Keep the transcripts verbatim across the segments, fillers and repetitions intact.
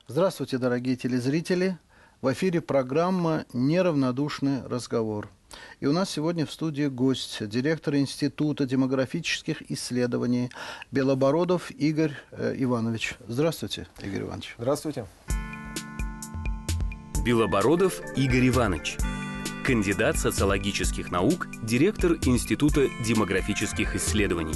Здравствуйте, дорогие телезрители. В эфире программа «Неравнодушный разговор». И у нас сегодня в студии гость, директор Института демографических исследований Белобородов Игорь э, Иванович. Здравствуйте, Игорь Иванович. Здравствуйте. Белобородов Игорь Иванович. Кандидат социологических наук, директор Института демографических исследований.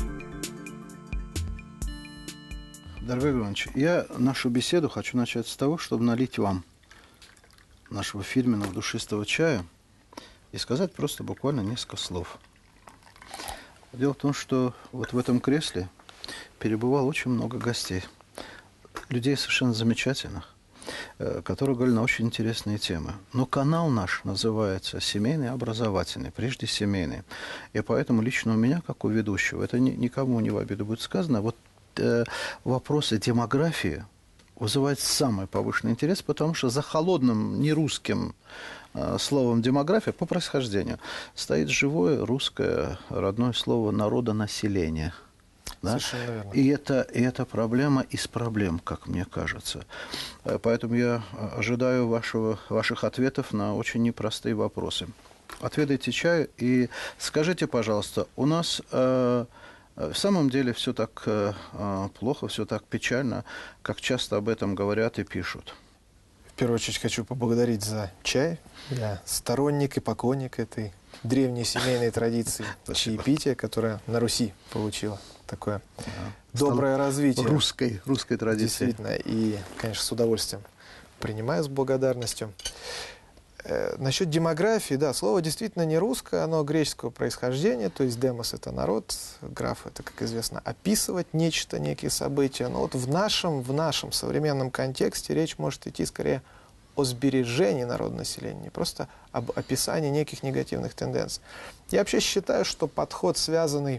Дорогой Игорь Иванович, я нашу беседу хочу начать с того, чтобы налить вам нашего фирменного душистого чая и сказать просто буквально несколько слов. Дело в том, что вот в этом кресле перебывало очень много гостей, людей совершенно замечательных, которые говорили на очень интересные темы. Но канал наш называется «Семейный образовательный», прежде семейный. И поэтому лично у меня, как у ведущего, это ни, никому не в обиду будет сказано, вот э, вопросы демографии вызывает самый повышенный интерес, потому что за холодным нерусским э, словом демография по происхождению стоит живое русское родное слово народонаселение. Да? И это, и это проблема из проблем, как мне кажется. Поэтому я ожидаю вашего, ваших ответов на очень непростые вопросы. Отведайте чаю и скажите, пожалуйста, у нас э, в самом деле все так э, плохо, все так печально, как часто об этом говорят и пишут? В первую очередь хочу поблагодарить за чай. Я сторонник и поклонник этой древней семейной традиции чаепития, которая на Руси получила такое да. доброе Стало развитие. Русской, русской традиции. Действительно. И, конечно, с удовольствием принимаю, с благодарностью. Э, насчет демографии, да, слово действительно не русское, оно греческого происхождения, то есть демос – это народ, граф – это, как известно, описывать нечто, некие события. Но вот в нашем, в нашем современном контексте речь может идти скорее о сбережении народонаселения, не просто об описании неких негативных тенденций. Я вообще считаю, что подход, связанный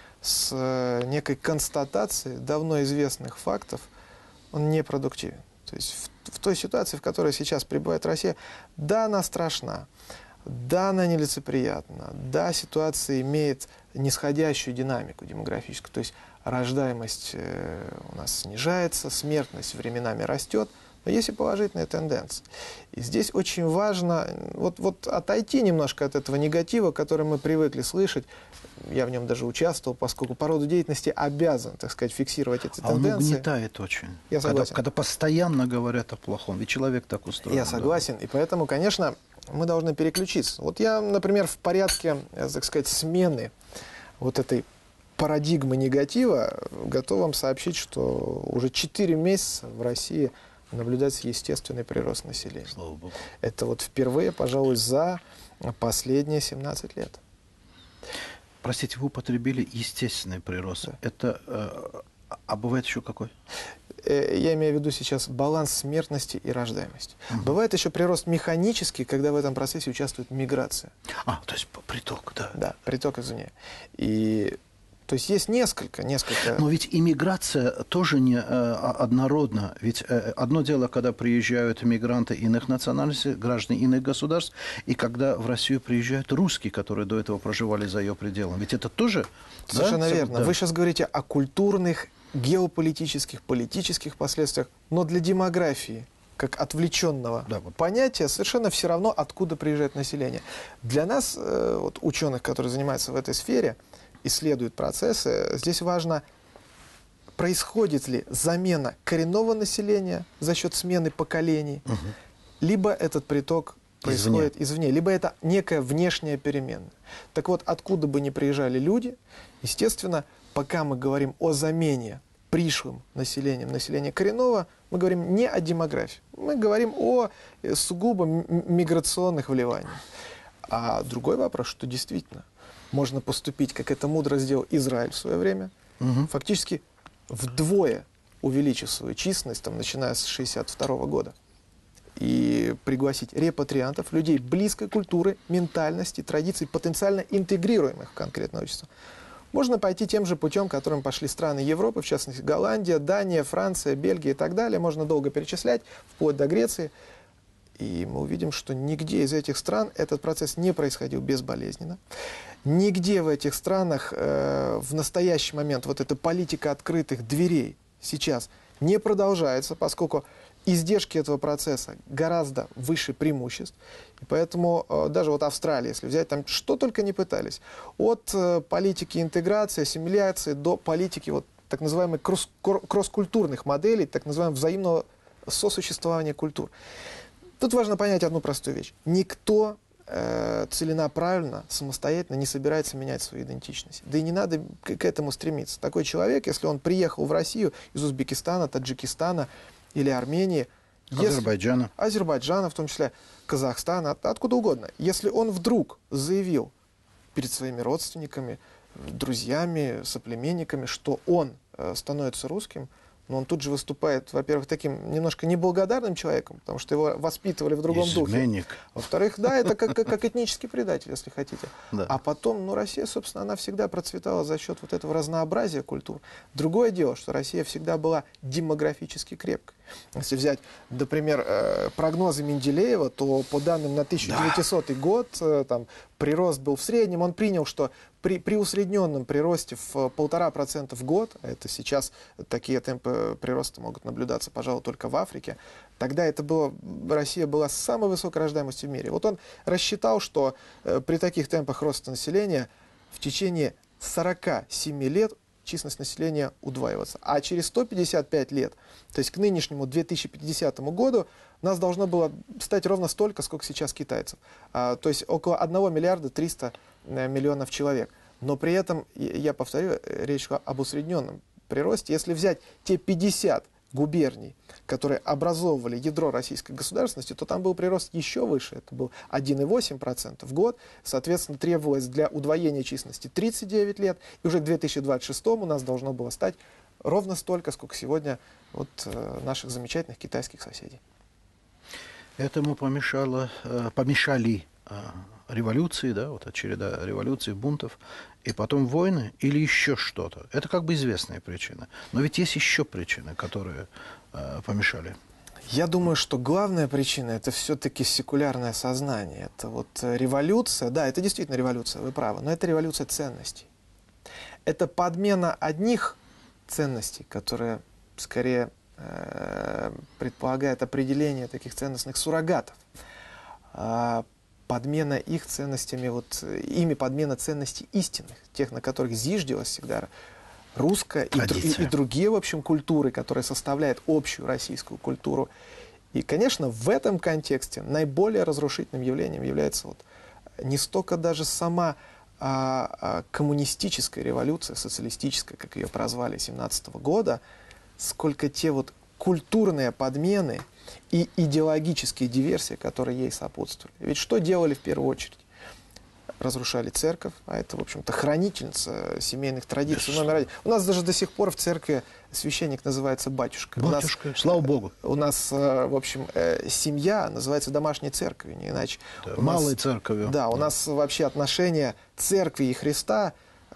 с некой констатацией давно известных фактов, он непродуктивен. То есть в, в той ситуации, в которой сейчас пребывает Россия, да, она страшна, да, она нелицеприятна, да, ситуация имеет нисходящую динамику демографическую, то есть рождаемость э, у нас снижается, смертность временами растет, но есть и положительные тенденции. И здесь очень важно вот, вот отойти немножко от этого негатива, который мы привыкли слышать. Я в нем даже участвовал, поскольку по роду деятельности обязан, так сказать, фиксировать эти а тенденции. Он угнетает очень. Я согласен. Когда, когда постоянно говорят о плохом, ведь человек так устроен. Я согласен, да. И поэтому, конечно, мы должны переключиться. Вот я, например, в порядке, так сказать, смены вот этой парадигмы негатива готов вам сообщить, что уже четыре месяца в России наблюдается естественный прирост населения. Слава Богу. Это вот впервые, пожалуй, за последние семнадцать лет. Простите, вы употребили естественный прирост. Да. Это, э, а бывает еще какой? Я имею в виду сейчас баланс смертности и рождаемости. Угу. Бывает еще прирост механический, когда в этом процессе участвует миграция. А, то есть приток, да. Да, приток извне. И... То есть есть несколько, несколько... Но ведь иммиграция тоже не э, однородна. Ведь э, одно дело, когда приезжают мигранты иных национальностей, граждане иных государств, и когда в Россию приезжают русские, которые до этого проживали за ее пределами. Ведь это тоже... Совершенно да? верно. Да. Вы сейчас говорите о культурных, геополитических, политических последствиях, но для демографии, как отвлеченного да, вот. понятия, совершенно все равно, откуда приезжает население. Для нас, э, вот, ученых, которые занимаются в этой сфере, исследуют процессы, здесь важно, происходит ли замена коренного населения за счет смены поколений, угу. либо этот приток происходит извне. извне, либо это некая внешняя перемена. Так вот, откуда бы ни приезжали люди, естественно, пока мы говорим о замене пришлым населением населения коренного, мы говорим не о демографии, мы говорим о сугубо миграционных вливаниях. А другой вопрос, что действительно можно поступить, как это мудро сделал Израиль в свое время, угу. фактически вдвое увеличив свою численность, там, начиная с шестьдесят второго года, и пригласить репатриантов, людей близкой культуры, ментальности, традиций, потенциально интегрируемых в конкретное общество. Можно пойти тем же путем, которым пошли страны Европы, в частности Голландия, Дания, Франция, Бельгия и так далее. Можно долго перечислять, вплоть до Греции. И мы увидим, что нигде из этих стран этот процесс не происходил безболезненно. Нигде в этих странах э, в настоящий момент вот эта политика открытых дверей сейчас не продолжается, поскольку издержки этого процесса гораздо выше преимуществ. И поэтому э, даже вот Австралия, если взять, там что только не пытались. От э, политики интеграции, ассимиляции до политики вот, так называемых кросс, кросс-культурных моделей, так называемого взаимного сосуществования культур. Тут важно понять одну простую вещь. Никто э, целенаправленно, самостоятельно не собирается менять свою идентичность. Да и не надо к, к этому стремиться. Такой человек, если он приехал в Россию из Узбекистана, Таджикистана или Армении, Азербайджана, если, Азербайджана, в том числе Казахстана, от, откуда угодно, если он вдруг заявил перед своими родственниками, друзьями, соплеменниками, что он э, становится русским, но он тут же выступает, во-первых, таким немножко неблагодарным человеком, потому что его воспитывали в другом изменник. духе. Во-вторых, да, это как, как, как этнический предатель, если хотите. Да. А потом, ну, Россия, собственно, она всегда процветала за счет вот этого разнообразия культур. Другое дело, что Россия всегда была демографически крепкой. Если взять, например, прогнозы Менделеева, то по данным на тысяча девятисотый год, там, прирост был в среднем, он принял, что при, при усредненном приросте в полтора процента в год, а это сейчас такие темпы прироста могут наблюдаться, пожалуй, только в Африке, тогда это было, Россия была с самой высокой рождаемостью в мире. Вот он рассчитал, что э, при таких темпах роста населения в течение сорока семи лет численность населения удваиваться. А через сто пятьдесят пять лет, то есть к нынешнему две тысячи пятидесятому году, нас должно было стать ровно столько, сколько сейчас китайцев. А, то есть около одного миллиарда триста миллионов человек. Но при этом, я повторю, речь шла об усредненном приросте. Если взять те пятьдесят губерний, которые образовывали ядро российской государственности, то там был прирост еще выше. Это был один и восемь десятых процента в год. Соответственно, требовалось для удвоения численности тридцать девять лет. И уже к две тысячи двадцать шестому у нас должно было стать ровно столько, сколько сегодня вот, э, наших замечательных китайских соседей. Этому помешало, э, помешали э, революции, да, вот череда революций, бунтов, и потом войны или еще что-то. Это как бы известная причина. Но ведь есть еще причины, которые э, помешали. Я думаю, что главная причина – это все-таки секулярное сознание. Это вот революция, да, это действительно революция, вы правы, но это революция ценностей. Это подмена одних ценностей, которые скорее э, предполагают определение таких ценностных суррогатов. А подмена их ценностями, вот ими подмена ценностей истинных, тех, на которых зиждилась всегда русская и, и, и другие, в общем, культуры, которые составляют общую российскую культуру. И, конечно, в этом контексте наиболее разрушительным явлением является вот не столько даже сама а, а, коммунистическая революция, социалистическая, как ее прозвали, семнадцатого года, сколько те вот культурные подмены и идеологические диверсии, которые ей сопутствовали. Ведь что делали в первую очередь? Разрушали церковь, а это, в общем-то, хранительница семейных традиций номер один. У нас даже до сих пор в церкви священник называется батюшка. Батюшка, у нас, слава Богу. У нас, в общем, семья называется домашней церковью, не иначе. Да, малой церковью. Да, у нас вообще отношения церкви и Христа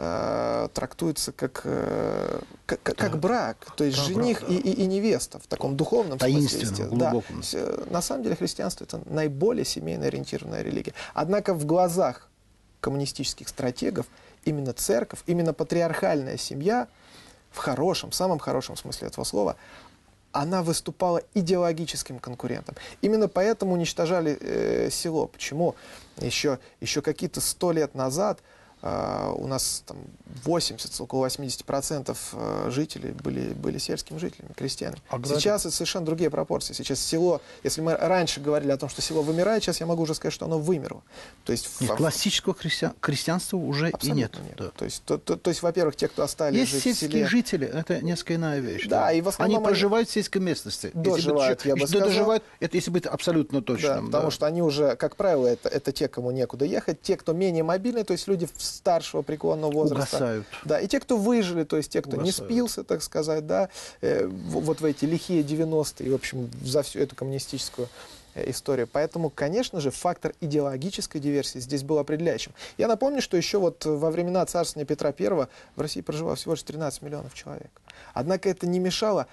э, трактуются как, э, как, как, как брак, то есть да, жених брак, да. и, и, и невеста в таком духовном смысле. Да. На самом деле христианство – это наиболее семейно ориентированная религия. Однако в глазах коммунистических стратегов именно церковь, именно патриархальная семья, в хорошем, самом хорошем смысле этого слова, она выступала идеологическим конкурентом. Именно поэтому уничтожали э, село. Почему? Еще, еще какие-то сто лет назад э, у нас там восемьдесят, около восьмидесяти процентов жителей были, были сельскими жителями, крестьянами. А сейчас это совершенно другие пропорции. Сейчас село, если мы раньше говорили о том, что село вымирает, сейчас я могу уже сказать, что оно вымерло. То есть, нет, в... классического христиан... крестьянства уже и нет. нет. Да. То есть, то, то, то есть, во-первых, те, кто остались есть жить сельские в селе... жители, это несколько иная вещь. Да, да. И в основном они проживают в сельской местности. Доживают, я бы сказал. Доживают, это если быть абсолютно точным. Да, потому да. что они уже, как правило, это, это те, кому некуда ехать, те, кто менее мобильны, то есть люди старшего преклонного возраста. Угасают. Да, и те, кто выжили, то есть те, кто Угасают. не спился, так сказать, да, э, вот в эти лихие девяностые, в общем, за всю эту коммунистическую э, историю. Поэтому, конечно же, фактор идеологической диверсии здесь был определяющим. Я напомню, что еще вот во времена царствования Петра Первого в России проживало всего лишь тринадцать миллионов человек. Однако это не мешало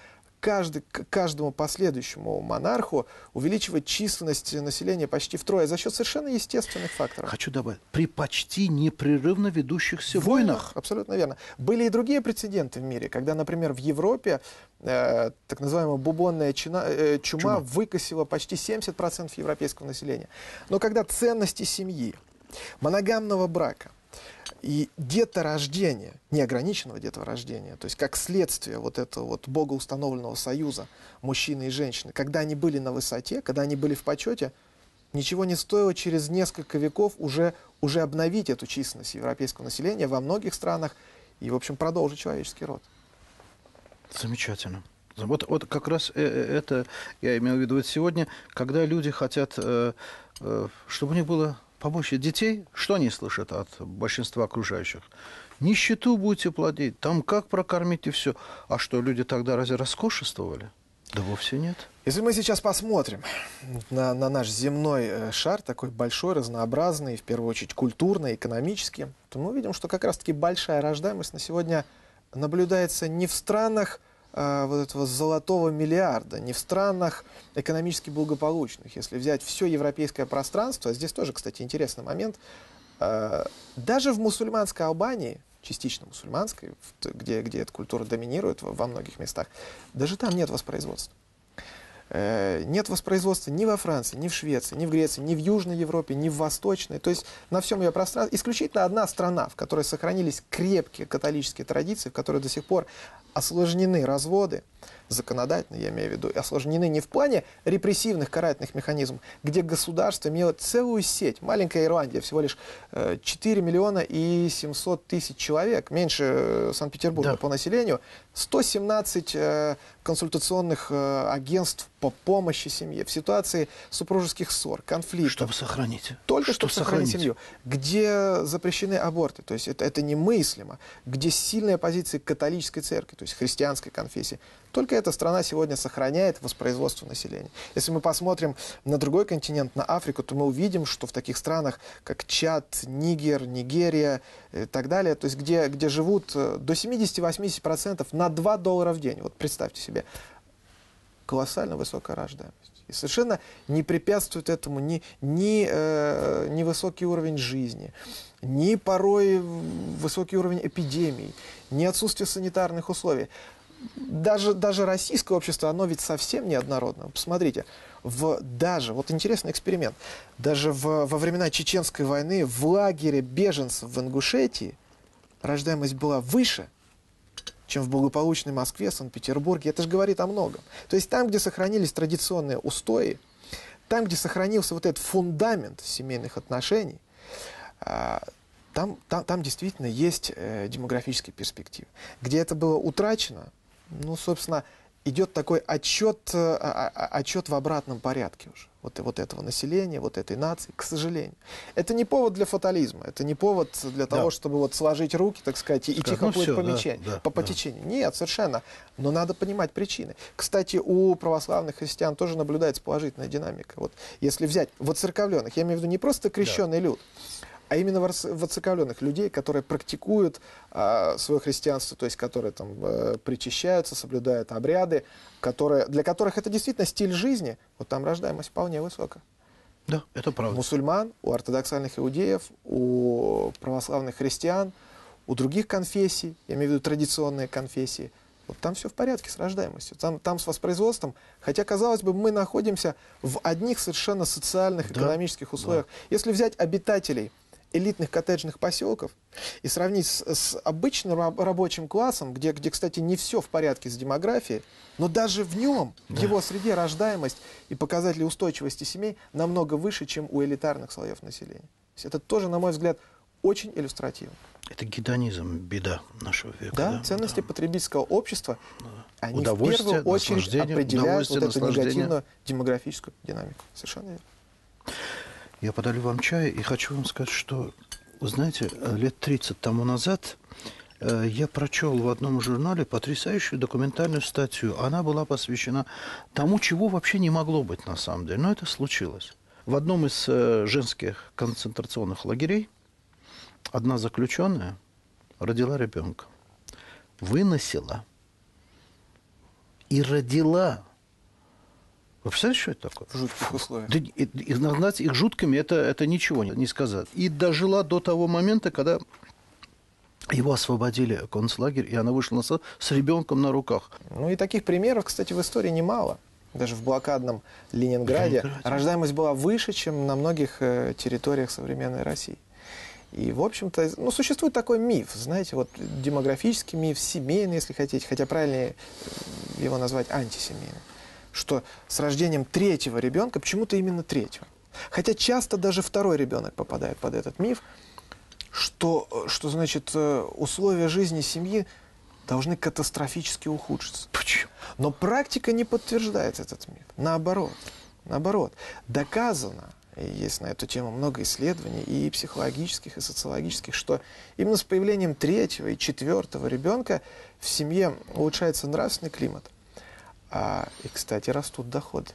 каждый, к каждому последующему монарху увеличивать численность населения почти втрое за счет совершенно естественных факторов. Хочу добавить, при почти непрерывно ведущихся войнах. войнах. Абсолютно верно. Были и другие прецеденты в мире, когда, например, в Европе э, так называемая бубонная чума, э, чума, чума выкосила почти семьдесят процентов европейского населения. Но когда ценности семьи, моногамного брака и деторождения, неограниченного деторождения, то есть как следствие вот этого вот богоустановленного союза мужчины и женщины, когда они были на высоте, когда они были в почете, ничего не стоило через несколько веков уже, уже обновить эту численность европейского населения во многих странах и, в общем, продолжить человеческий род. Замечательно. Вот, вот как раз это я имел в виду вот сегодня, когда люди хотят, чтобы у них было побольше детей, что они слышат от большинства окружающих? Нищету будете плодить, там как прокормить и все. А что, люди тогда разве роскошествовали? Да вовсе нет. Если мы сейчас посмотрим на, на наш земной шар, такой большой, разнообразный, в первую очередь культурно, экономически, то мы увидим, что как раз-таки большая рождаемость на сегодня наблюдается не в странах э, вот этого золотого миллиарда, не в странах экономически благополучных. Если взять все европейское пространство, здесь тоже, кстати, интересный момент, э, даже в мусульманской Албании, частично мусульманской, где, где эта культура доминирует во многих местах, даже там нет воспроизводства. Нет воспроизводства ни во Франции, ни в Швеции, ни в Греции, ни в Южной Европе, ни в Восточной. То есть на всем ее пространстве исключительно одна страна, в которой сохранились крепкие католические традиции, в которой до сих пор осложнены разводы, законодательно, я имею в виду, осложнены не в плане репрессивных карательных механизмов, где государство имело целую сеть. Маленькая Ирландия, всего лишь четыре миллиона и семьсот тысяч человек, меньше Санкт-Петербурга да. по населению, сто семнадцать э, консультационных э, агентств по помощи семье в ситуации супружеских ссор, конфликтов. Чтобы сохранить. Только чтобы сохранить семью. Где запрещены аборты, то есть это, это немыслимо. Где сильная позиция католической церкви, то есть христианской конфессии. Только эта страна сегодня сохраняет воспроизводство населения. Если мы посмотрим на другой континент, на Африку, то мы увидим, что в таких странах, как Чад, Нигер, Нигерия и так далее, то есть где, где живут до семидесяти-восьмидесяти процентов на два доллара в день, вот представьте себе, колоссально высокая рождаемость. И совершенно не препятствует этому ни, ни, э, ни высокий уровень жизни, ни порой высокий уровень эпидемий, ни отсутствие санитарных условий. Даже, даже российское общество, оно ведь совсем неоднородно. Посмотрите, в, даже, вот интересный эксперимент, даже в, во времена Чеченской войны в лагере беженцев в Ингушетии рождаемость была выше, чем в благополучной Москве, Санкт-Петербурге. Это же говорит о многом. То есть там, где сохранились традиционные устои, там, где сохранился вот этот фундамент семейных отношений, там, там, там действительно есть э, демографические перспективы. Где это было утрачено, ну, собственно, идет такой отчет, э, отчет в обратном порядке уже. Вот, вот этого населения, вот этой нации, к сожалению. Это не повод для фатализма, это не повод для того, да. чтобы вот сложить руки, так сказать, и Скажу, тихо плыть ну, по, мече, да, по, да, по да. течению. Нет, совершенно. Но надо понимать причины. Кстати, у православных христиан тоже наблюдается положительная динамика. Вот, если взять воцерковленных, я имею в виду не просто крещенный да. люд, а именно воцерковленных людей, которые практикуют а, свое христианство, то есть которые там а, причащаются, соблюдают обряды, которые, для которых это действительно стиль жизни, вот там рождаемость вполне высокая. Да, это правда. У мусульман, у ортодоксальных иудеев, у православных христиан, у других конфессий, я имею в виду традиционные конфессии, вот там все в порядке с рождаемостью, там, там с воспроизводством, хотя, казалось бы, мы находимся в одних совершенно социальных, да, экономических условиях. Да. Если взять обитателей элитных коттеджных поселков и сравнить с, с обычным рабочим классом, где, где, кстати, не все в порядке с демографией, но даже в нем, да. в его среде, рождаемость и показатели устойчивости семей намного выше, чем у элитарных слоев населения. То есть это тоже, на мой взгляд, очень иллюстративно. Это гедонизм, беда нашего века. Да, да? ценности да. потребительского общества, да. они в удовольствие, первую очередь определяют вот эту негативную демографическую динамику. Совершенно верно. Я подаю вам чай и хочу вам сказать, что, вы знаете, лет тридцать тому назад э, я прочел в одном журнале потрясающую документальную статью. Она была посвящена тому, чего вообще не могло быть на самом деле. Но это случилось. В одном из э, женских концентрационных лагерей одна заключенная родила ребенка, выносила и родила. Вы представляете, что это такое? В жутких условиях. Да, и, и назвать их жуткими, это, это ничего не, не сказать. И дожила до того момента, когда его освободили концлагерь, и она вышла на сцену с ребенком на руках. Ну и таких примеров, кстати, в истории немало. Даже в блокадном Ленинграде, Ленинграде. рождаемость была выше, чем на многих э, территориях современной России. И, в общем-то, ну, существует такой миф, знаете, вот демографический миф, семейный, если хотите, хотя правильнее его назвать антисемейным, что с рождением третьего ребенка, почему-то именно третьего, хотя часто даже второй ребенок попадает под этот миф, что, что значит, условия жизни семьи должны катастрофически ухудшиться. Почему? Но практика не подтверждает этот миф. Наоборот, наоборот, доказано, и есть на эту тему много исследований, и психологических, и социологических, что именно с появлением третьего и четвертого ребенка в семье улучшается нравственный климат. А, и, кстати, растут доходы.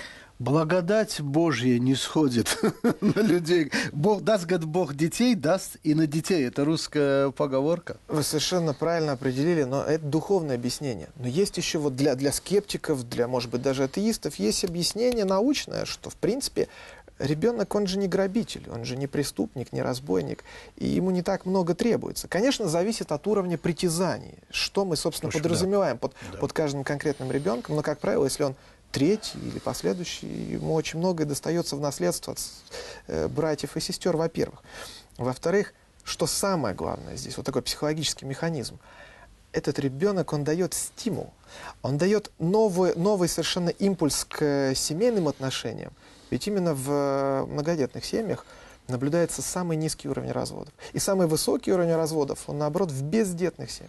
Благодать Божья не сходит на людей. Бог даст, говорит, Бог детей даст и на детей. Это русская поговорка. Вы совершенно правильно определили, но это духовное объяснение. Но есть еще вот для, для скептиков, для, может быть, даже атеистов, есть объяснение научное, что, в принципе, ребенок, он же не грабитель, он же не преступник, не разбойник, и ему не так много требуется. Конечно, зависит от уровня притязаний, что мы, собственно, Слушай, подразумеваем да. под, Да. под каждым конкретным ребенком, но, как правило, если он третий или последующий, ему очень многое достается в наследство от э, братьев и сестер, во-первых. Во-вторых, что самое главное здесь, вот такой психологический механизм, этот ребенок, он дает стимул, он дает новый, новый совершенно импульс к семейным отношениям. Ведь именно в многодетных семьях наблюдается самый низкий уровень разводов. И самый высокий уровень разводов, он, наоборот, в бездетных семьях.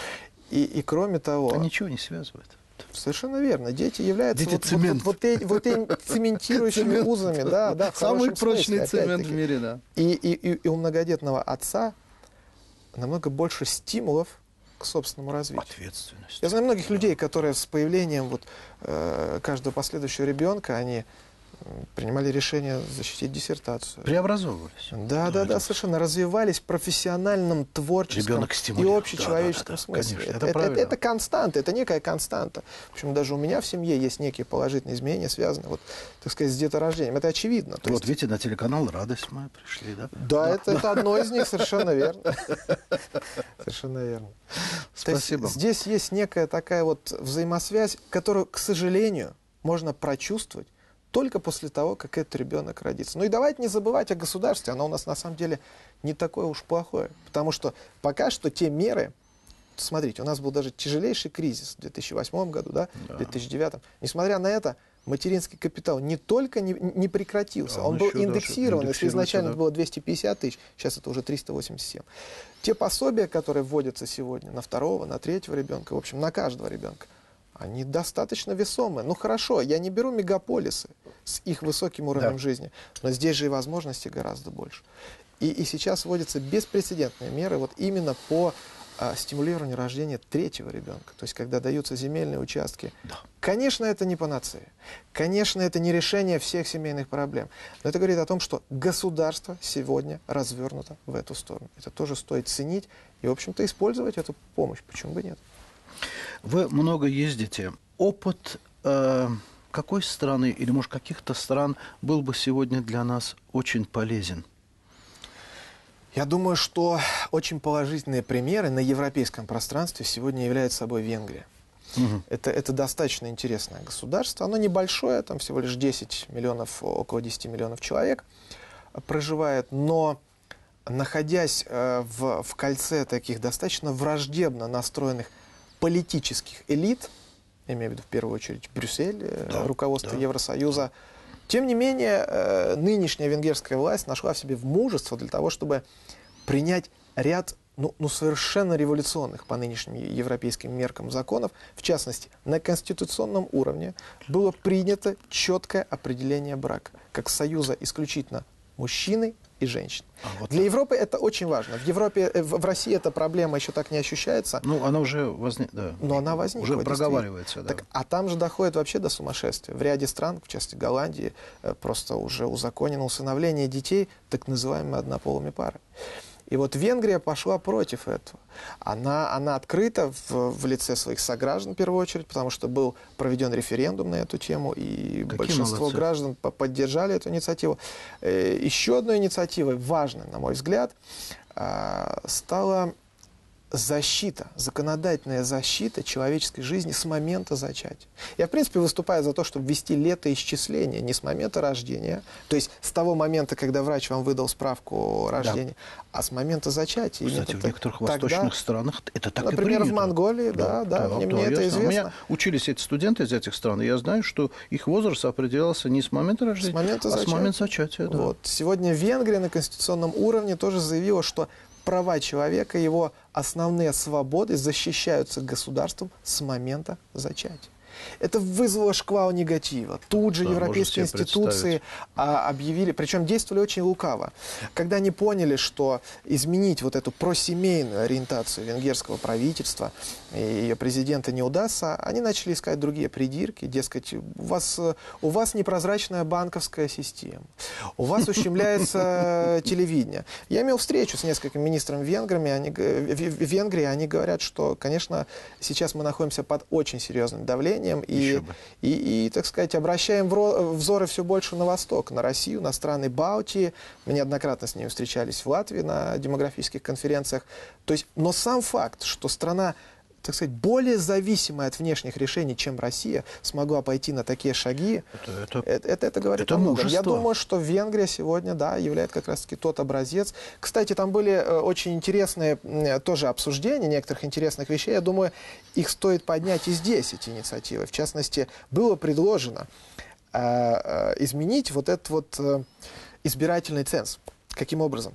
И, и кроме того... А ничего не связывает. Совершенно верно. Дети являются Дети вот, цемент. вот, вот, вот, вот, вот цементирующими Цемент. узами. Да, да, в Самый хорошем прочный смысле, цемент опять-таки. в мире, да. И, и, и, и у многодетного отца намного больше стимулов к собственному развитию. Ответственность. Я знаю многих людей, которые с появлением вот, э, каждого последующего ребенка, они принимали решение защитить диссертацию. Преобразовывались. Да, да, да, совершенно. Развивались в профессиональном, творческом и общечеловеческом да, да, да, смысле. конечно, это, это, это, это, это константа, это некая константа. Причем даже у меня в семье есть некие положительные изменения, связанные, вот, так сказать, с деторождением. Это очевидно. То вот есть... видите, на телеканал «Радость» мы пришли, да? Да, это, это одно из них, совершенно верно. Совершенно верно. Спасибо. Здесь есть некая такая вот взаимосвязь, которую, к сожалению, можно прочувствовать только после того, как этот ребенок родится. Ну и давайте не забывать о государстве, оно у нас на самом деле не такое уж плохое. Потому что пока что те меры, смотрите, у нас был даже тяжелейший кризис в две тысячи восьмом году, да, да. в две тысячи девятом. Несмотря на это, материнский капитал не только не, не прекратился, а он, он был еще индексирован. Если изначально да. было двести пятьдесят тысяч, сейчас это уже триста восемьдесят семь. Те пособия, которые вводятся сегодня на второго, на третьего ребенка, в общем, на каждого ребенка, они достаточно весомые. Ну хорошо, я не беру мегаполисы с их высоким уровнем да. жизни, но здесь же и возможностей гораздо больше. И, и сейчас вводятся беспрецедентные меры вот именно по а, стимулированию рождения третьего ребенка. То есть, когда даются земельные участки. Да. Конечно, это не панацея. Конечно, это не решение всех семейных проблем. Но это говорит о том, что государство сегодня развернуто в эту сторону. Это тоже стоит ценить и, в общем-то, использовать эту помощь. Почему бы нет? Вы много ездите. Опыт э, какой страны или, может, каких-то стран был бы сегодня для нас очень полезен? Я думаю, что очень положительные примеры на европейском пространстве сегодня является собой Венгрия. Угу. Это, это достаточно интересное государство. Оно небольшое, там всего лишь десять миллионов, около десяти миллионов человек проживает, но находясь э, в, в кольце таких достаточно враждебно настроенных политических элит, я имею в виду в первую очередь Брюссель, да, руководство да. Евросоюза, тем не менее, э, нынешняя венгерская власть нашла в себе мужество для того, чтобы принять ряд ну, ну, совершенно революционных по нынешним европейским меркам законов. В частности, на конституционном уровне было принято четкое определение брака как союза исключительно мужчины и женщин. А, вот Для так. Европы это очень важно. В Европе, в, в России эта проблема еще так не ощущается. Ну, она уже возникла. Да. Но она возникла. Уже проговаривается, да. Так, а там же доходит вообще до сумасшествия. В ряде стран, в частности Голландии, просто уже узаконено усыновление детей так называемыми однополыми парами. И вот Венгрия пошла против этого. Она, она открыта в, в лице своих сограждан, в первую очередь, потому что был проведен референдум на эту тему, и Какие большинство молодцы. граждан поддержали эту инициативу. Еще одной инициативой, важной, на мой взгляд, стала защита, законодательная защита человеческой жизни с момента зачатия. Я, в принципе, выступаю за то, чтобы ввести летоисчисление не с момента рождения, то есть с того момента, когда врач вам выдал справку о рождении, да. а с момента зачатия. Кстати, в некоторых тогда, восточных странах это так например, и принято. в Монголии, да, да, да, да мне, да, мне это известно. У меня учились эти студенты из этих стран, и я знаю, что их возраст определялся не с момента рождения, с момента а зачатия. с момента зачатия. Да. Вот. Сегодня Венгрия на конституционном уровне тоже заявила, что права человека, его основные свободы защищаются государством с момента зачатия. Это вызвало шквал негатива. Тут же да, европейские институции а, объявили, причем действовали очень лукаво. Когда они поняли, что изменить вот эту просемейную ориентацию венгерского правительства и ее президента не удастся, они начали искать другие придирки. Дескать, у вас, у вас непрозрачная банковская система, у вас ущемляется телевидение. Я имел встречу с несколькими министрами Венграми, они, в Венгрии, они говорят, что, конечно, сейчас мы находимся под очень серьезным давлением, И, и, и, так сказать, обращаем взоры все больше на восток, на Россию, на страны Балтии. Мы неоднократно с ними встречались в Латвии на демографических конференциях. То есть, но сам факт, что страна, так сказать, более зависимая от внешних решений, чем Россия, смогла пойти на такие шаги, это, это, это, это, это говорит это о многом. Я думаю, что Венгрия сегодня, да, является как раз-таки тот образец. Кстати, там были э, очень интересные э, тоже обсуждения некоторых интересных вещей. Я думаю, их стоит поднять и здесь, эти инициативы. В частности, было предложено э, э, изменить вот этот вот э, избирательный ценз. Каким образом?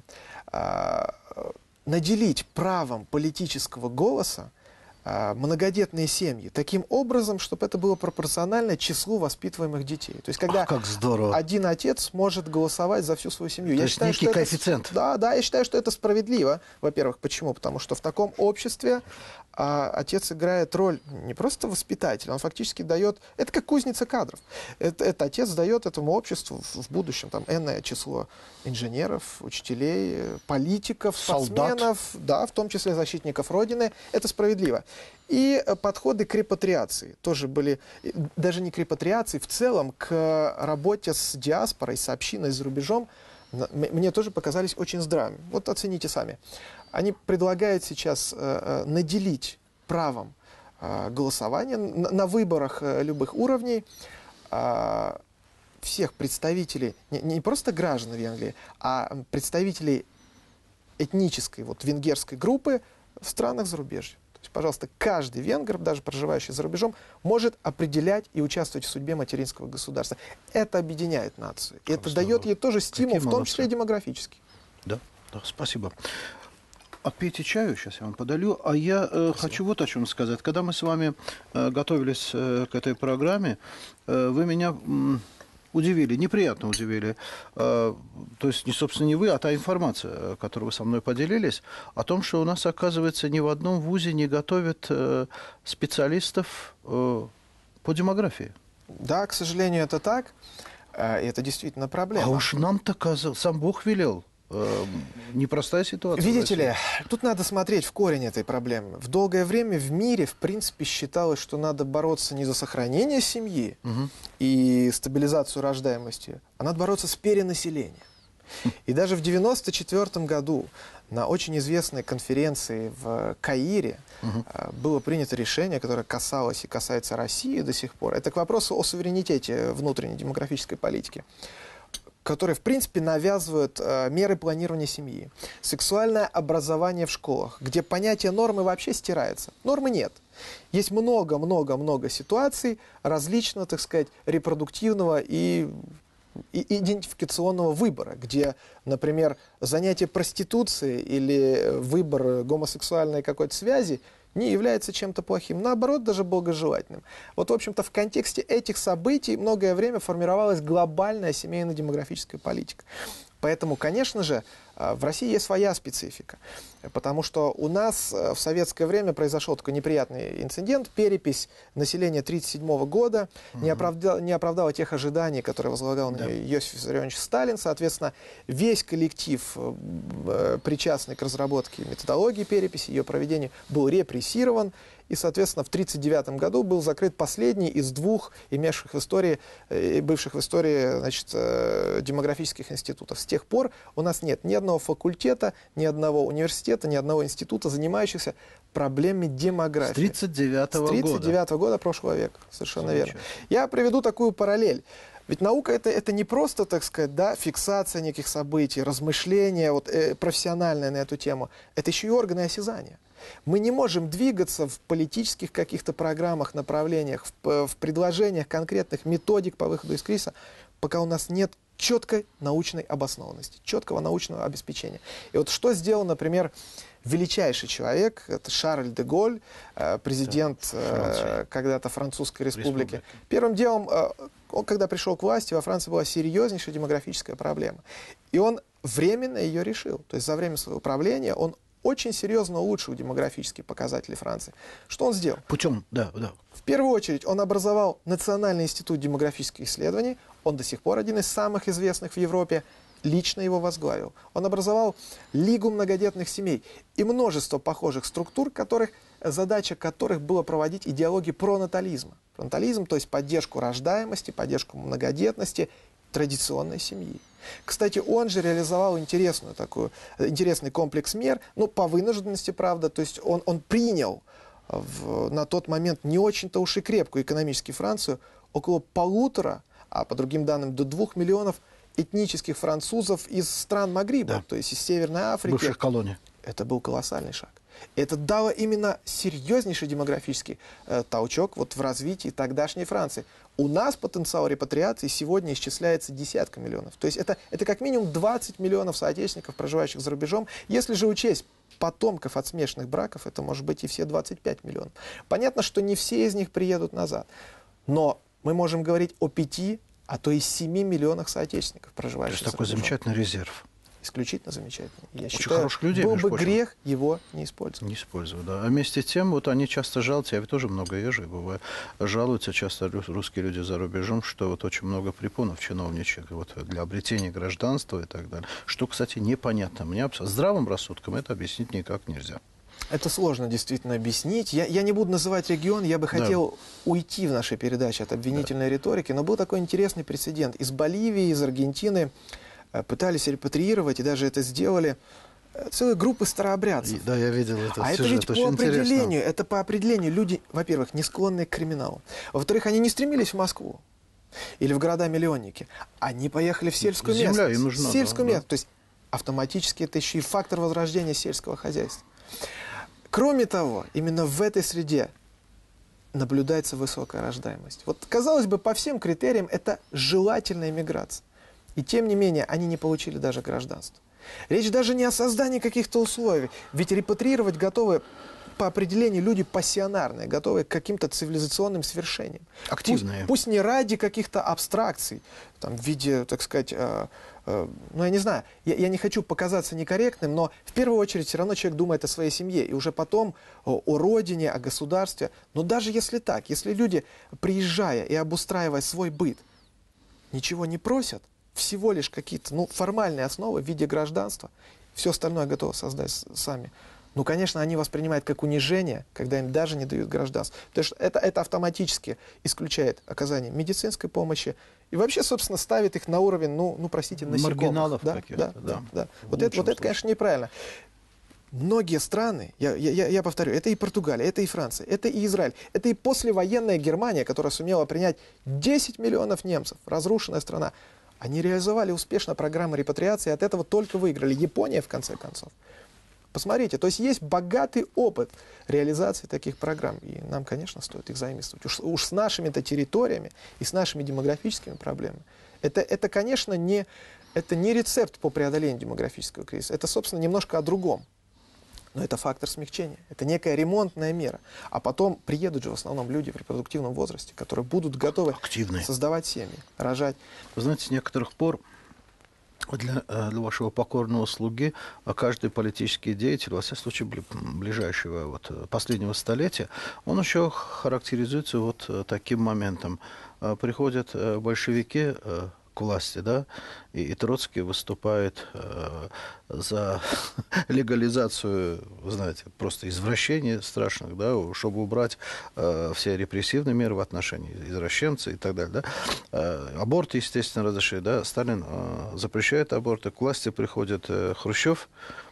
Э, э, наделить правом политического голоса многодетные семьи таким образом, чтобы это было пропорционально числу воспитываемых детей. То есть, когда Ах, как здорово. один отец может голосовать за всю свою семью. То я есть считаю, некий что коэффициент. Это, да, да, я считаю, что это справедливо. Во-первых, почему? Потому что в таком обществе а, отец играет роль не просто воспитателя, он фактически дает... Это как кузница кадров. Это, это отец дает этому обществу в, в будущем там энное число инженеров, учителей, политиков, спортсменов, да, в том числе защитников Родины. Это справедливо. И подходы к репатриации тоже были, даже не к репатриации, в целом к работе с диаспорой, с общиной за рубежом, мне тоже показались очень здравыми. Вот оцените сами. Они предлагают сейчас э, наделить правом э, голосования на, на выборах э, любых уровней э, всех представителей, не, не просто граждан Венгрии, а представителей этнической, вот, венгерской группы в странах зарубежья. То есть, пожалуйста, каждый венгр, даже проживающий за рубежом, может определять и участвовать в судьбе материнского государства. Это объединяет нацию. И это дает ей тоже стимул, Какие в том молодцы. числе и демографический. Да, да, спасибо. Отпейте чаю, сейчас я вам подолью. А я э, хочу вот о чем сказать. Когда мы с вами э, готовились э, к этой программе, э, вы меня... М- Удивили, неприятно удивили. То есть, не, собственно, не вы, а та информация, которой вы со мной поделились, о том, что у нас, оказывается, ни в одном вузе не готовят специалистов по демографии. Да, к сожалению, это так. И это действительно проблема. А уж нам-то казалось, сам Бог велел. Непростая ситуация. Видите ли, тут надо смотреть в корень этой проблемы. В долгое время в мире, в принципе, считалось, что надо бороться не за сохранение семьи угу. и стабилизацию рождаемости, а надо бороться с перенаселением. И даже в девяносто четвёртом году на очень известной конференции в Каире угу. было принято решение, которое касалось и касается России до сих пор. Это к вопросу о суверенитете внутренней демографической политики, которые, в принципе, навязывают э, меры планирования семьи. Сексуальное образование в школах, где понятие нормы вообще стирается. Нормы нет. Есть много-много-много ситуаций различного, так сказать, репродуктивного и, и идентификационного выбора, где, например, занятие проституцией или выбор гомосексуальной какой-то связи не является чем-то плохим, наоборот, даже благожелательным. Вот, в общем-то, в контексте этих событий многое время формировалась глобальная семейно-демографическая политика. Поэтому, конечно же, В России есть своя специфика, потому что у нас в советское время произошел такой неприятный инцидент. Перепись населения тысяча девятьсот тридцать седьмого года угу. не, оправдала, не оправдала тех ожиданий, которые возлагал да. на нее Иосиф Виссарионович Сталин. Соответственно, весь коллектив, причастный к разработке методологии переписи, ее проведению, был репрессирован. И, соответственно, в тысяча девятьсот тридцать девятом году был закрыт последний из двух имевших в истории, бывших в истории, значит, демографических институтов. С тех пор у нас нет ни одного факультета, ни одного университета, ни одного института, занимающихся проблемами демографии. С тридцать девятого года. С тридцать девятого года прошлого века. Совершенно верно. Я приведу такую параллель. Ведь наука это, это не просто, так сказать, да, фиксация неких событий, размышления вот, э, профессиональное на эту тему. Это еще и органы осязания. Мы не можем двигаться в политических каких-то программах, направлениях, в, в предложениях конкретных методик по выходу из кризиса, пока у нас нет четкой научной обоснованности, четкого научного обеспечения. И вот что сделал, например, величайший человек, это Шарль де Голль, президент да, когда-то Французской республики. Республики. Первым делом, он, когда пришел к власти, во Франции была серьезнейшая демографическая проблема. И он временно ее решил. То есть за время своего правления он очень серьезно улучшил демографические показатели Франции. Что он сделал? Путем, да, да. В первую очередь он образовал Национальный институт демографических исследований. Он до сих пор один из самых известных в Европе. Лично его возглавил. Он образовал Лигу многодетных семей и множество похожих структур, которых, задача которых была проводить идеологию пронатализма. Пронатализм, то есть поддержку рождаемости, поддержку многодетности, традиционной семьи. Кстати, он же реализовал интересную такую, интересный комплекс мер, ну, по вынужденности, правда, то есть он, он принял в, на тот момент не очень-то уж и крепкую экономически Францию около полутора, а по другим данным до двух миллионов этнических французов из стран Магриба, да. то есть из Северной Африки. Бывших колоний. Это был колоссальный шаг. Это дало именно серьезнейший демографический э, толчок вот в развитии тогдашней Франции. У нас потенциал репатриации сегодня исчисляется десятка миллионов. То есть это, это как минимум двадцать миллионов соотечественников, проживающих за рубежом. Если же учесть потомков от смешанных браков, это может быть и все двадцать пять миллионов. Понятно, что не все из них приедут назад. Но мы можем говорить о пяти, а то и семи миллионах соотечественников, проживающих за рубежом. Это такой замечательный резерв. Исключительно замечательно. Я Очень считаю, хороших людей, был бы прочим. грех его не использовать. Не использовать, да. А вместе с тем, вот они часто жалуются, я ведь тоже много езжу, бываю, жалуются часто русские люди за рубежом, что вот очень много препонов чиновничьих вот, для обретения гражданства и так далее. Что, кстати, непонятно. Мне здравым рассудком это объяснить никак нельзя. Это сложно действительно объяснить. Я, я не буду называть регион, я бы хотел да. уйти в нашей передаче от обвинительной да. риторики, но был такой интересный прецедент. Из Боливии, из Аргентины пытались репатриировать, и даже это сделали целые группы старообрядцев. Да, я видел это. А сюжет, это ведь по определению, это по определению люди, во-первых, не склонные к криминалу. Во-вторых, они не стремились в Москву или в города-миллионники. Они поехали в сельскую Земля местность. им нужна. Сельскую да, местность. Да. То есть автоматически это еще и фактор возрождения сельского хозяйства. Кроме того, именно в этой среде наблюдается высокая рождаемость. Вот, казалось бы, по всем критериям это желательная миграция. И тем не менее, они не получили даже гражданство. Речь даже не о создании каких-то условий. Ведь репатриировать готовы по определению люди пассионарные, готовые к каким-то цивилизационным свершениям. Активные. Пусть, пусть не ради каких-то абстракций, там, в виде, так сказать, э, э, ну, я не знаю, я, я не хочу показаться некорректным, но в первую очередь все равно человек думает о своей семье, и уже потом о, о родине, о государстве. Но даже если так, если люди, приезжая и обустраивая свой быт, ничего не просят, всего лишь какие-то ну, формальные основы в виде гражданства, все остальное готовы создать сами. Ну, конечно, они воспринимают как унижение, когда им даже не дают гражданство. Потому что это, это автоматически исключает оказание медицинской помощи и вообще, собственно, ставит их на уровень, ну, ну простите, насекомых. Маргиналов да, каких-то, да. да. да, да. Вот, это, вот это, конечно, неправильно. Многие страны, я, я, я повторю, это и Португалия, это и Франция, это и Израиль, это и послевоенная Германия, которая сумела принять десять миллионов немцев, разрушенная страна. Они реализовали успешно программы репатриации, от этого только выиграли. Япония, в конце концов. Посмотрите, то есть есть богатый опыт реализации таких программ. И нам, конечно, стоит их заимствовать. Уж, уж с нашими-то территориями и с нашими демографическими проблемами. Это, это конечно, не, это не рецепт по преодолению демографического кризиса. Это, собственно, немножко о другом. Но это фактор смягчения. Это некая ремонтная мера. А потом приедут же в основном люди в репродуктивном возрасте, которые будут готовы активные, создавать семьи, рожать. Вы знаете, с некоторых пор для, для вашего покорного слуги каждый политический деятель, во всяком случае, ближайшего вот, последнего столетия, он еще характеризуется вот таким моментом. Приходят большевики к власти, да, и, и Троцкий выступает э, за легализацию, вы знаете, просто извращений страшных, да, чтобы убрать э, все репрессивные меры в отношении извращенцев и так далее, да. Э, аборты, естественно, разрешили, да, Сталин э, запрещает аборты, к власти приходит э, Хрущев,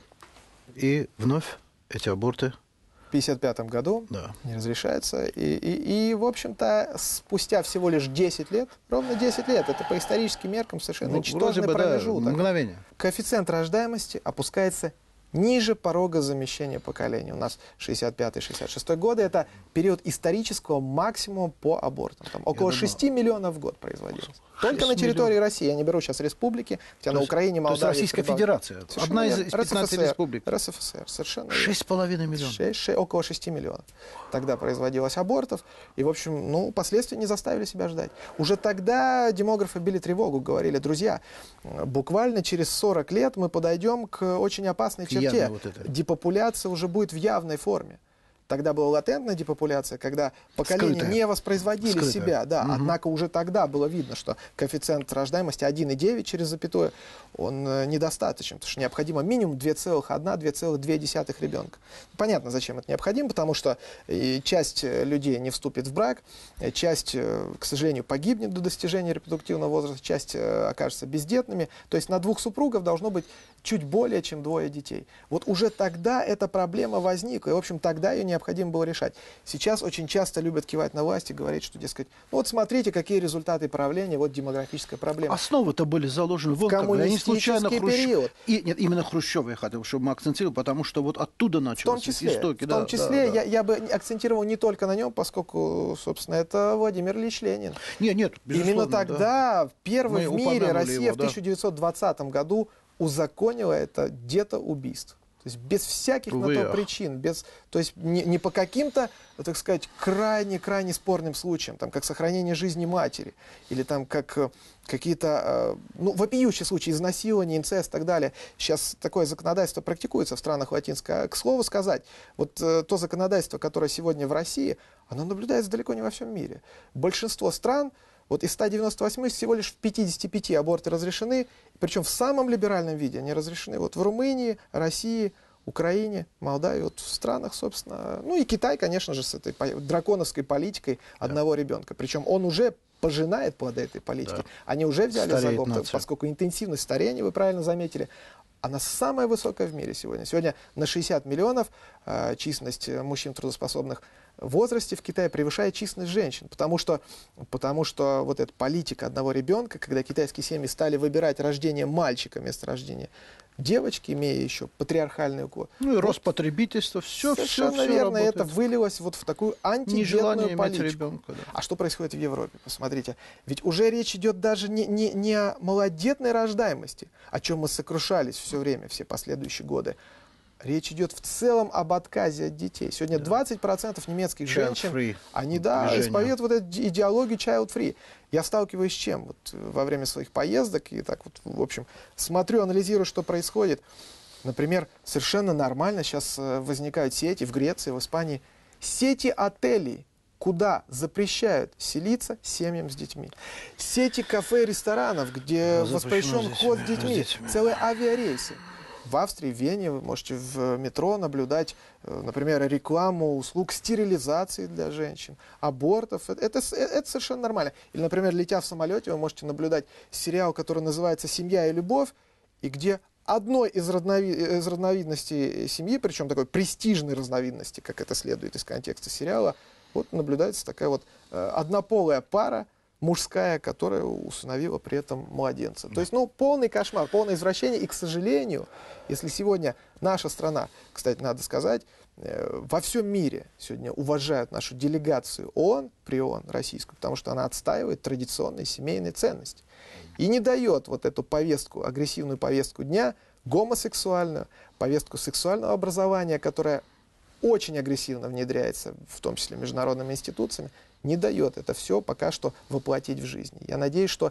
и вновь эти аборты в пятьдесят пятом году да. не разрешается. И, и, и, в общем-то, спустя всего лишь десять лет, ровно десять лет, это по историческим меркам совершенно ну, ничтожный промежуток. Да, мгновение. Коэффициент рождаемости опускается ниже порога замещения поколений. У нас шестьдесят пятый — шестьдесят шестой годы, это период исторического максимума по абортам. Там около шести миллионов в год производилось. Только на территории миллионов. России. Я не беру сейчас республики, хотя то на Украине, Молдавии... То есть Российская Федерация, одна из пятнадцати республик. РСФСР, совершенно. Шесть с половиной миллионов. шесть, шесть, около шести миллионов. Тогда производилось абортов. И, в общем, ну, последствия не заставили себя ждать. Уже тогда демографы били тревогу, говорили: друзья, буквально через сорок лет мы подойдем к очень опасной черте. Вот депопуляция уже будет в явной форме. Тогда была латентная депопуляция, когда поколения Скрытая. не воспроизводили Скрытая. себя. Да, угу. Однако уже тогда было видно, что коэффициент рождаемости один и девять через запятую, он э, недостаточен, потому что необходимо минимум два целых одна — два целых две десятых ребенка. Понятно, зачем это необходимо, потому что и часть людей не вступит в брак, часть, э, к сожалению, погибнет до достижения репродуктивного возраста, часть э, окажется бездетными. То есть на двух супругов должно быть чуть более, чем двое детей. Вот уже тогда эта проблема возникла, и, в общем, тогда ее необходимо было решать. Сейчас очень часто любят кивать на власть и говорить, что, дескать, ну вот смотрите, какие результаты правления, вот демографическая проблема. Основы-то были заложены в коммунистический период. И, нет, именно Хрущева я хотел, чтобы мы акцентировали, потому что вот оттуда начались в том числе, истоки. В том да, числе да, да. Я, я бы акцентировал не только на нем, поскольку, собственно, это Владимир Ильич Ленин. Нет, нет, именно тогда, да. первый мы в мире, Россия его, в тысяча девятьсот двадцатом да. году узаконила это детоубийство. То есть без всяких Увы, на то причин, без, то есть не, не по каким-то, так сказать, крайне-крайне спорным случаям, там, как сохранение жизни матери, или там как какие-то, ну, вопиющие случаи изнасилования, инцест и так далее. Сейчас такое законодательство практикуется в странах Латинской. А, к слову сказать, вот то законодательство, которое сегодня в России, оно наблюдается далеко не во всем мире. Большинство стран, вот из ста девяноста восьми всего лишь в пятидесяти пяти аборты разрешены, причем в самом либеральном виде они разрешены. Вот в Румынии, России, Украине, Молдавии, вот в странах, собственно, ну и Китай, конечно же, с этой драконовской политикой одного да. ребенка. Причем он уже пожинает плоды этой политики. Да. Они уже взяли Стареет за год, поскольку интенсивность старения, вы правильно заметили, она самая высокая в мире сегодня. Сегодня на шестьдесят миллионов э, численность мужчин трудоспособных в возрасте в Китае превышает численность женщин. Потому что, потому что вот эта политика одного ребенка, когда китайские семьи стали выбирать рождение мальчика вместо рождения девочки, имея еще патриархальный уклон. Ну и вот рост потребительства, все, совершенно все, все верно, работает. Это вылилось вот в такую антидетную политику. Ребенка, да. А что происходит в Европе? Посмотрите, ведь уже речь идет даже не, не, не о малодетной рождаемости, о чем мы сокрушались все время, все последующие годы. Речь идет в целом об отказе от детей. Сегодня да. двадцать процентов немецких женщин, free. они да, исповедуют вот эту идеологию child free. Я сталкиваюсь с чем? Вот во время своих поездок и так вот, в общем, смотрю, анализирую, что происходит. Например, совершенно нормально сейчас возникают сети в Греции, в Испании, сети отелей, куда запрещают селиться семьям с детьми. Сети кафе и ресторанов, где да, воспрещен вход с детьми, с детьми. Целые авиарейсы. В Австрии, в Вене вы можете в метро наблюдать, например, рекламу услуг стерилизации для женщин, абортов. Это, это, это совершенно нормально. Или, например, летя в самолете, вы можете наблюдать сериал, который называется «Семья и любовь», и где одной из, разнови... из разновидностей семьи, причем такой престижной разновидности, как это следует из контекста сериала, вот наблюдается такая вот однополая пара, мужская, которая усыновила при этом младенца. То есть, ну, полный кошмар, полное извращение. И, к сожалению, если сегодня наша страна, кстати, надо сказать, э, во всем мире сегодня уважают нашу делегацию ООН, при ООН российскую, потому что она отстаивает традиционные семейные ценности. И не дает вот эту повестку, агрессивную повестку дня, гомосексуальную, повестку сексуального образования, которая очень агрессивно внедряется, в том числе международными институциями, не дает это все пока что воплотить в жизнь. Я надеюсь, что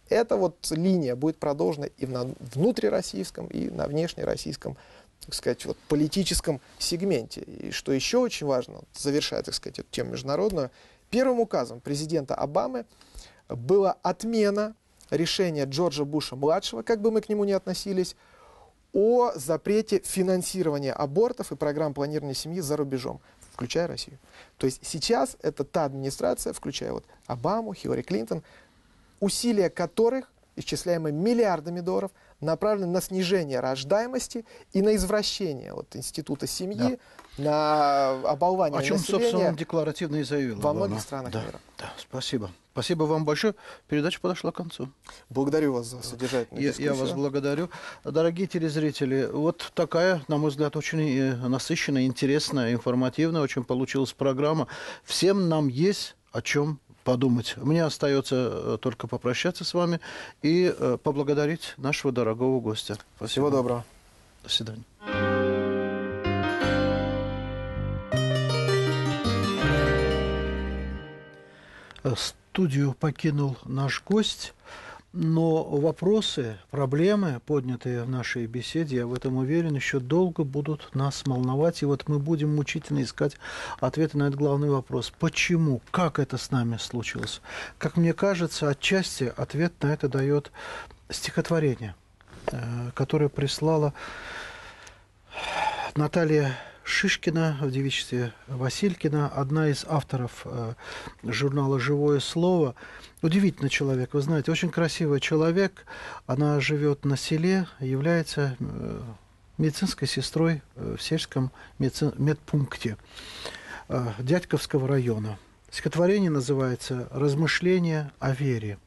эта вот линия будет продолжена и на внутрироссийском, и на внешнероссийском, так сказать, вот, политическом сегменте. И что еще очень важно, вот, завершая, так сказать, эту тему международную, первым указом президента Обамы была отмена решения Джорджа Буша-младшего, как бы мы к нему ни относились, о запрете финансирования абортов и программ планирования семьи за рубежом, включая Россию. То есть сейчас это та администрация, включая вот Обаму, Хиллари Клинтон, усилия которых, исчисляемые миллиардами долларов, направлены на снижение рождаемости и на извращение вот, института семьи, да. на оболвание населения. О чем, населения, собственно, он декларативно и заявил. Во Обама. многих странах да, мира. Да, спасибо. Спасибо вам большое. Передача подошла к концу. Благодарю вас за содержательную я, дискуссию. Я вас благодарю. Дорогие телезрители, вот такая, на мой взгляд, очень насыщенная, интересная, информативная очень получилась программа. Всем нам есть о чем подумать. Мне остается только попрощаться с вами и поблагодарить нашего дорогого гостя. Спасибо. Всего доброго. До свидания. Студию покинул наш гость, но вопросы, проблемы, поднятые в нашей беседе, я в этом уверен, еще долго будут нас волновать. И вот мы будем мучительно искать ответы на этот главный вопрос. Почему? Как это с нами случилось? Как мне кажется, отчасти ответ на это дает стихотворение, которое прислала Наталья Шишкина в девичестве Василькина, одна из авторов э, журнала «Живое слово». Удивительный человек, вы знаете, очень красивый человек. Она живет на селе, является э, медицинской сестрой э, в сельском медици... медпункте э, Дядьковского района. Стихотворение называется «Размышления о вере».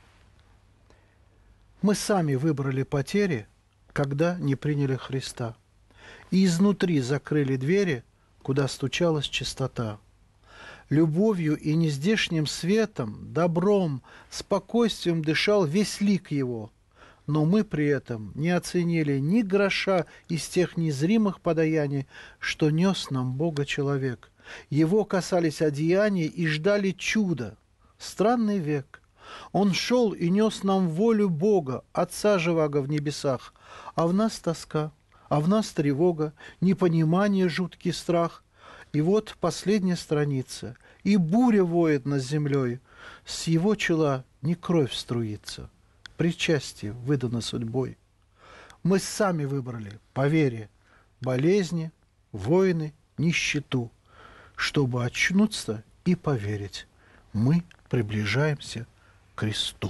Мы сами выбрали потери, когда не приняли Христа. И изнутри закрыли двери, куда стучалась чистота. Любовью и нездешним светом, добром, спокойствием дышал весь лик его. Но мы при этом не оценили ни гроша из тех незримых подаяний, что нес нам Бога человек. Его касались одеяния и ждали чуда. Странный век. Он шел и нес нам волю Бога, Отца живаго в небесах, а в нас тоска. А в нас тревога, непонимание, жуткий страх. И вот последняя страница, и буря воет над землей. С его чела не кровь струится, причастие выдано судьбой. Мы сами выбрали по вере болезни, войны, нищету, чтобы очнуться и поверить. Мы приближаемся к кресту.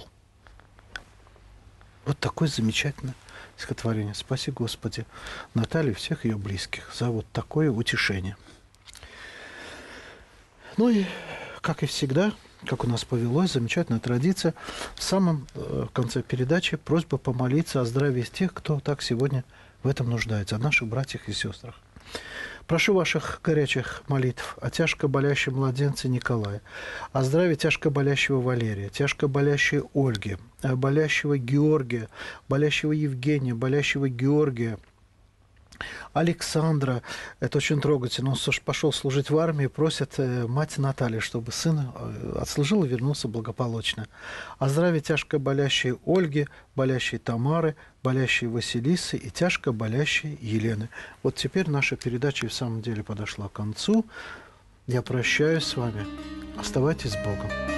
Вот такое замечательное стихотворение. Спаси, Господи, Наталье и всех ее близких за вот такое утешение. Ну и, как и всегда, как у нас повелось, замечательная традиция, в самом э, конце передачи просьба помолиться о здравии тех, кто так сегодня в этом нуждается, о наших братьях и сестрах. Прошу ваших горячих молитв о тяжко болящем младенце Николае, о здравии тяжко болящего Валерия, тяжко болящей Ольги, болящего Георгия, болящего Евгения, болящего Георгия, Александра. Это очень трогательно. Он пошел служить в армии, просит мать Натальи, чтобы сын отслужил и вернулся благополучно. О здравии тяжко болящей Ольги, болящей Тамары, болящей Василисы и тяжко болящей Елены. Вот теперь наша передача и в самом деле подошла к концу. Я прощаюсь с вами. Оставайтесь с Богом.